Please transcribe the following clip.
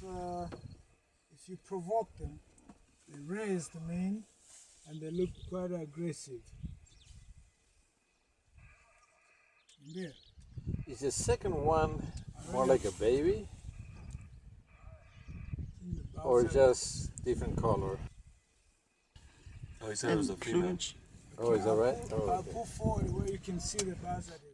if you provoke them, they raise the mane and they look quite aggressive. There. Is the second one more like a baby? Or just different color? Oh, he said it was a female. Oh, is that right? I'll pull forward where you can see the buzzard.